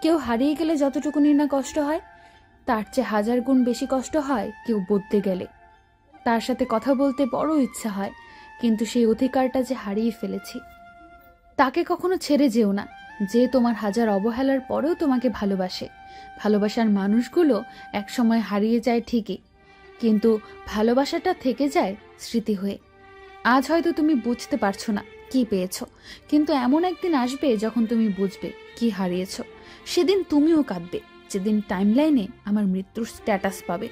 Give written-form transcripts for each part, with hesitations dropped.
কেউ হারিয়ে গেলে যতটুকুনি না কষ্ট হয়, তার চেয়ে 1000 গুণ বেশি কষ্ট হয় কেউ বদলে গেলে। তার সাথে কথা বলতে বড় ইচ্ছা হয়, কিন্তু সেই অধিকারটা যে হারিয়ে ফেলেছি। তাকে কখনো ছেড়ে যেও না, যে তোমার 1000 অবহেলার পরেও তোমাকে ভালোবাসে। ভালোবাসার মানুষগুলো একসময় হারিয়ে যায় ঠিকই, কিন্তু ভালোবাসাটা থেকে যায় স্মৃতি হয়ে। আজ হয়তো তুমি বুঝতে পারছো না কি পেয়েছ, কিন্তু এমন একদিন আসবে যখন তুমি বুঝবে কি হারিয়েছ। সেদিন তুমিও কাঁদবে, যেদিন টাইমলাইনে আমার মৃত্যুর স্ট্যাটাস পাবে।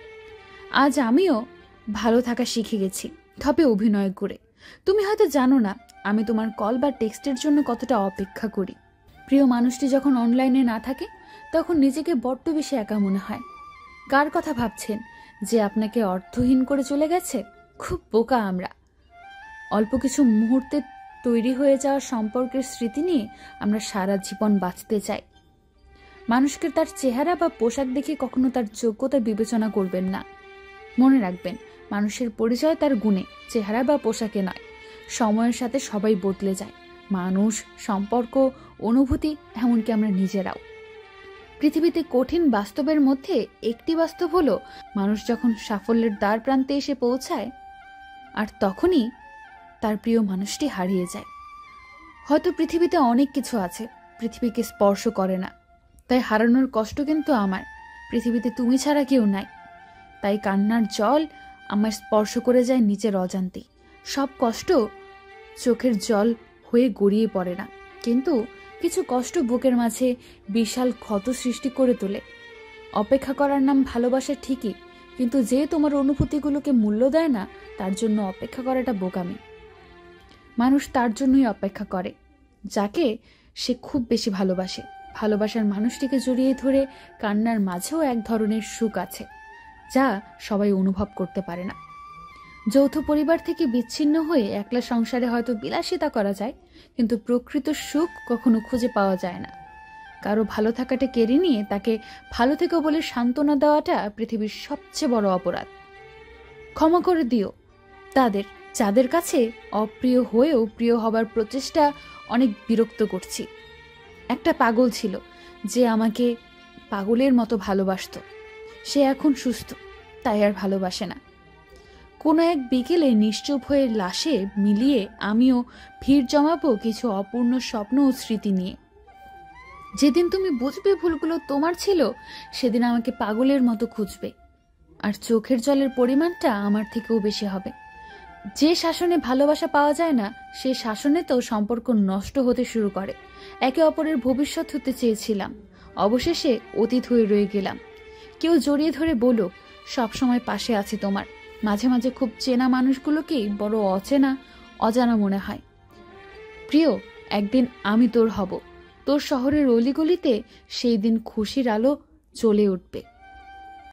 আজ আমিও ভালো থাকা শিখে গেছি, তবে অভিনয় করে। তুমি হয়তো জানো না আমি তোমার কল বা টেক্সটের জন্য কতটা অপেক্ষা করি। প্রিয় মানুষটি যখন অনলাইনে না থাকে তখন নিজেকে বড্ড বেশি একা মনে হয়। কার কথা ভাবছেন যে আপনাকে অর্থহীন করে চলে গেছে? খুব বোকা আমরা। অল্প কিছু মুহূর্তে তৈরি হয়ে যাওয়া সম্পর্কের স্মৃতি নিয়ে আমরা সারা জীবন বাঁচতে চাই। মানুষকে তার চেহারা বা পোশাক দেখে কখনো তার যোগ্যতা বিবেচনা করবেন না। মনে রাখবেন, মানুষের পরিচয় তার গুণে, চেহারা বা পোশাকে নয়। সময়ের সাথে সবাই বদলে যায়, মানুষ, সম্পর্ক, অনুভূতি, এমনকি আমরা নিজেরাও। পৃথিবীতে কঠিন বাস্তবের মধ্যে একটি বাস্তব হলো, মানুষ যখন সাফল্যের দ্বার প্রান্তে এসে পৌঁছায় আর তখনই তার প্রিয় মানুষটি হারিয়ে যায়। হয়তো পৃথিবীতে অনেক কিছু আছে পৃথিবীকে স্পর্শ করে না, তাই হারানোর কষ্ট কিন্তু আমার। পৃথিবীতে তুমি ছাড়া কেউ নাই, তাই কান্নার জল আমার স্পর্শ করে যায় নিচের অজান্তেই। সব কষ্ট চোখের জল হয়ে গড়িয়ে পড়ে না, কিন্তু কিছু কষ্ট বুকের মাঝে বিশাল ক্ষত সৃষ্টি করে তোলে। অপেক্ষা করার নাম ভালোবাসা ঠিকই, কিন্তু যে তোমার অনুভূতিগুলোকে মূল্য দেয় না, তার জন্য অপেক্ষা করাটা বোকামি। মানুষ তার জন্যই অপেক্ষা করে যাকে সে খুব বেশি ভালোবাসে। ভালোবাসার মানুষটিকে জড়িয়ে ধরে কান্নার মাঝেও এক ধরনের সুখ আছে, যা সবাই অনুভব করতে পারে না। যৌথ পরিবার থেকে বিচ্ছিন্ন হয়ে একলা সংসারে হয়তো বিলাসিতা করা যায়, কিন্তু প্রকৃত সুখ কখনো খুঁজে পাওয়া যায় না। কারো ভালো থাকাটা কেড়ে নিয়ে তাকে ভালো থেকো বলে সান্ত্বনা দেওয়াটা পৃথিবীর সবচেয়ে বড় অপরাধ। ক্ষমা করে দিও তাদের যাদের কাছে অপ্রিয় হয়েও প্রিয় হবার প্রচেষ্টা অনেক বিরক্ত করছি। একটা পাগল ছিল যে আমাকে পাগলের মতো ভালোবাসত, সে এখন সুস্থ, তাই আর ভালোবাসে না। কোনো এক বিকেলে নিশ্চুপ হয়ে লাশে মিলিয়ে আমিও ভিড় জমাবো কিছু অপূর্ণ স্বপ্ন ও স্মৃতি নিয়ে। যেদিন তুমি বুঝবে ভুলগুলো তোমার ছিল, সেদিন আমাকে পাগলের মতো খুঁজবে, আর চোখের জলের পরিমাণটা আমার থেকেও বেশি হবে। যে শাসনে ভালোবাসা পাওয়া যায় না, সে শাসনে তো সম্পর্ক নষ্ট হতে শুরু করে। একে অপরের ভবিষ্যৎ হতে চেয়েছিলাম, অবশেষে অতীত হয়ে রয়ে গেলাম। কেউ জড়িয়ে ধরে বলো, সবসময় পাশে আছি তোমার। মাঝে মাঝে খুব চেনা মানুষগুলোকেই বড় অচেনা, অজানা মনে হয়। প্রিয়, একদিন আমি তোর হব। তোর শহরের অলিগলিতে সেই দিন খুশির আলো জ্বলে উঠবে।